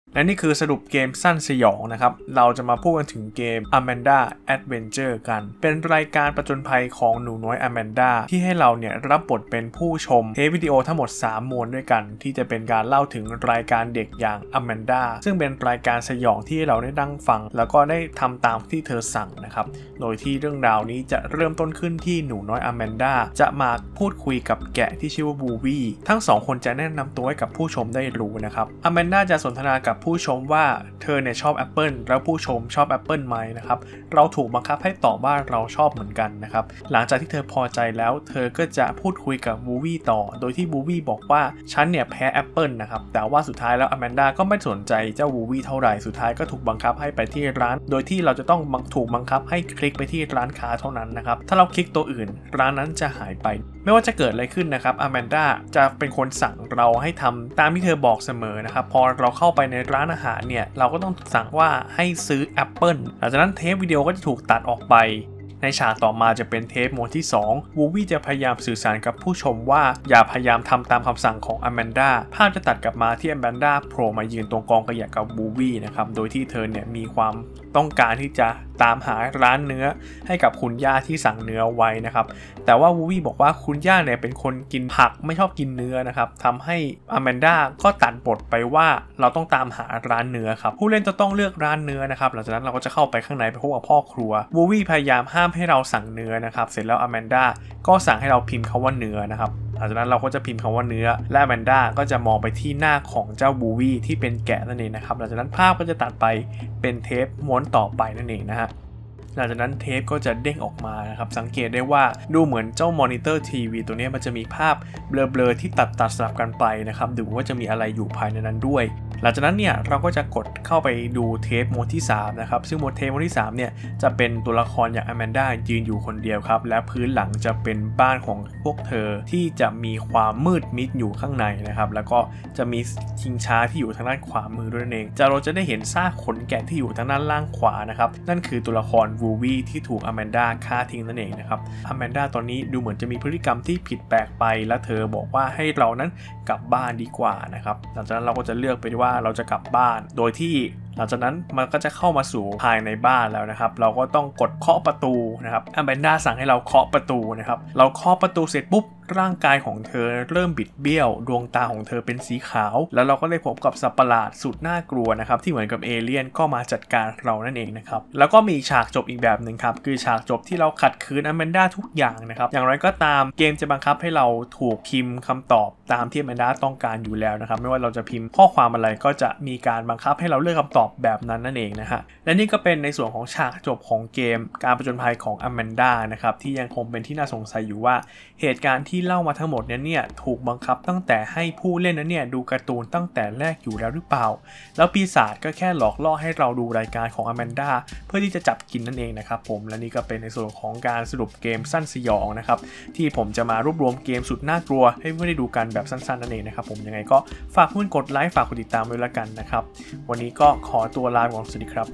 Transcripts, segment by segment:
และนี่คือสรุปเกมสั้นสยองนะครับเราจะมาพูดกันถึงเกม Amanda Adventure กันเป็นรายการประจนภัยของหนูน้อย Amanda ที่ให้เราเนี่ยรับบทเป็นผู้ชมเทปวิดีโอทั้งหมด3 มวลด้วยกันที่จะเป็นการเล่าถึงรายการเด็กอย่าง Amanda ซึ่งเป็นรายการสยองที่เราได้นั่งฟังแล้วก็ได้ทำตามที่เธอสั่งนะครับโดยที่เรื่องราวนี้จะเริ่มต้นขึ้นที่หนูน้อย Amanda จะมาพูดคุยกับแกะที่ชื่อว่าบูวี่ทั้ง2 คนจะแนะนำตัวให้กับผู้ชมได้รู้นะครับ Amanda จะสนทนากับผู้ชมว่าเธอเนี่ยชอบแอปเปิลแล้วผู้ชมชอบแอปเปิลไหมนะครับเราถูกบังคับให้ตอบว่าเราชอบเหมือนกันนะครับหลังจากที่เธอพอใจแล้วเธอก็จะพูดคุยกับบูวี่ต่อโดยที่บูวี่บอกว่าฉันเนี่ยแพ้แอปเปิลนะครับแต่ว่าสุดท้ายแล้วอแมนดาก็ไม่สนใจเจ้าบูวี่เท่าไหร่สุดท้ายก็ถูกบังคับให้ไปที่ร้านโดยที่เราจะต้องถูกบังคับให้คลิกไปที่ร้านค้าเท่านั้นนะครับถ้าเราคลิกตัวอื่นร้านนั้นจะหายไปไม่ว่าจะเกิดอะไรขึ้นนะครับอแมนดาจะเป็นคนสั่งเราให้ทำตามที่เธอบอกเสมอนะครับพอเราเข้าไปในร้านอาหารเนี่ยเราก็ต้องสั่งว่าให้ซื้อแอปเปิลหลังจากนั้นเทปวิดีโอก็จะถูกตัดออกไปในฉากต่อมาจะเป็นเทปโหมดที่2วูวี่จะพยายามสื่อสารกับผู้ชมว่าอย่าพยายามทำตามคำสั่งของอแมนดาภาพจะตัดกลับมาที่อแมนดาโผล่มายืนตรงกองขยะกับวูวี่นะครับโดยที่เธอเนี่ยมีความต้องการที่จะตามหาร้านเนื้อให้กับคุณย่าที่สั่งเนื้อไว้นะครับแต่ว่าวูวี่บอกว่าคุณย่าเนี่ยเป็นคนกินผักไม่ชอบกินเนื้อนะครับทำให้อแมนดาก็ตัดบทไปว่าเราต้องตามหาร้านเนื้อครับผู้เล่นจะต้องเลือกร้านเนื้อนะครับหลังจากนั้นเราก็จะเข้าไปข้างในไปพบกับพ่อครัววูวี่พยายามห้ามให้เราสั่งเนื้อนะครับเสร็จแล้วอแมนดาก็สั่งให้เราพิมพ์คำว่าเนื้อนะครับหลังจากนั้นเราก็จะพิมพ์คำว่าเนื้อและอแมนดาก็จะมองไปที่หน้าของเจ้าบูวี่ที่เป็นแกะนั่นเองนะครับหลังจากนั้นภาพก็จะตัดไปเป็นเทปม้วนต่อไปนั่นเองนะฮะหลังจากนั้นเทปก็จะเด้งออกมานะครับสังเกตได้ว่าดูเหมือนเจ้ามอนิเตอร์ทีวีตัวนี้มันจะมีภาพเบลอๆที่ตัดสลับกันไปนะครับดูว่าจะมีอะไรอยู่ภายในนั้นด้วยหลังจากนั้นเนี่ยเราก็จะกดเข้าไปดูเทปโหมดที่3นะครับซึ่งเทปโหมดที่3เนี่ยจะเป็นตัวละครอย่างอแมนดายืนอยู่คนเดียวครับและพื้นหลังจะเป็นบ้านของพวกเธอที่จะมีความมืดมิดอยู่ข้างในนะครับแล้วก็จะมีชิงช้าที่อยู่ทางด้านขวามือด้วยนั่นเองเราจะได้เห็นซากขนแกะที่อยู่ทางด้านล่างขวานะครับนั่นคือตัวละครวูวี่ที่ถูกอแมนดาฆ่าทิ้งนั่นเองนะครับอแมนดาตอนนี้ดูเหมือนจะมีพฤติกรรมที่ผิดแปลกไปและเธอบอกว่าให้เรานั้นกลับบ้านดีกว่านะครับหลังจากนั้นเราก็จะเลือกไปว่าเราจะกลับบ้านโดยที่หลังจากนั้นมันก็จะเข้ามาสู่ภายในบ้านแล้วนะครับเราก็ต้องกดเคาะประตูนะครับอแมนดาสั่งให้เราเคาะประตูนะครับเราเคาะประตูเสร็จปุ๊บร่างกายของเธอเริ่มบิดเบี้ยวดวงตาของเธอเป็นสีขาวแล้วเราก็ได้พบกับสัตว์ประหลาดสุดน่ากลัวนะครับที่เหมือนกับเอเลี่ยนก็มาจัดการเรานั่นเองนะครับแล้วก็มีฉากจบอีกแบบหนึ่งครับคือฉากจบที่เราขัดขืนอแมนดาทุกอย่างนะครับอย่างไรก็ตามเกมจะบังคับให้เราถูกพิมพ์คำตอบตามที่อแมนดาต้องการอยู่แล้วนะครับไม่ว่าเราจะพิมพ์ข้อความอะไรก็จะมีการบังคับให้เราเลือกคำตอบแบบนั้นนั่นเองนะฮะและนี่ก็เป็นในส่วนของฉากจบของเกมการผจญภัยของอแมนดานะครับที่ยังคงเป็นที่น่าสงสัยอยู่ว่าเหตุการณ์ที่เล่ามาทั้งหมดเนี่ยถูกบังคับตั้งแต่ให้ผู้เล่นนั้นเนี่ยดูการ์ตูนตั้งแต่แรกอยู่แล้วหรือเปล่าแล้วปีศาจก็แค่หลอกล่อให้เราดูรายการของอแมนดาเพื่อที่จะจับกินนั่นเองนะครับผมและนี่ก็เป็นในส่วนของการสรุปเกมสั้นสยองนะครับที่ผมจะมารวบรวมเกมสุดน่ากลัวให้เพื่อนได้ดูกันแบบสั้นๆนั่นเองนะครับผมยังไงก็ฝากเพื่อนกดไลค์ฝากกดติดตามด้วยละกันนะครับวันนี้ก็ขอตัวลาไปก่อนสวัสดีครับ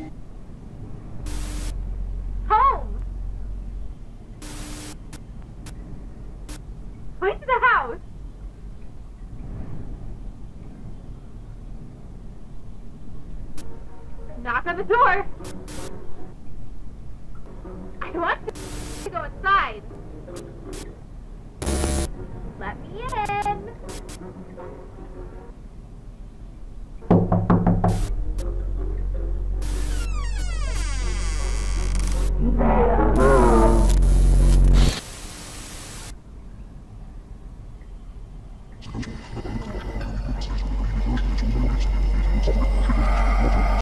Where's the house? Knock on the door. I want to go inside. Let me in.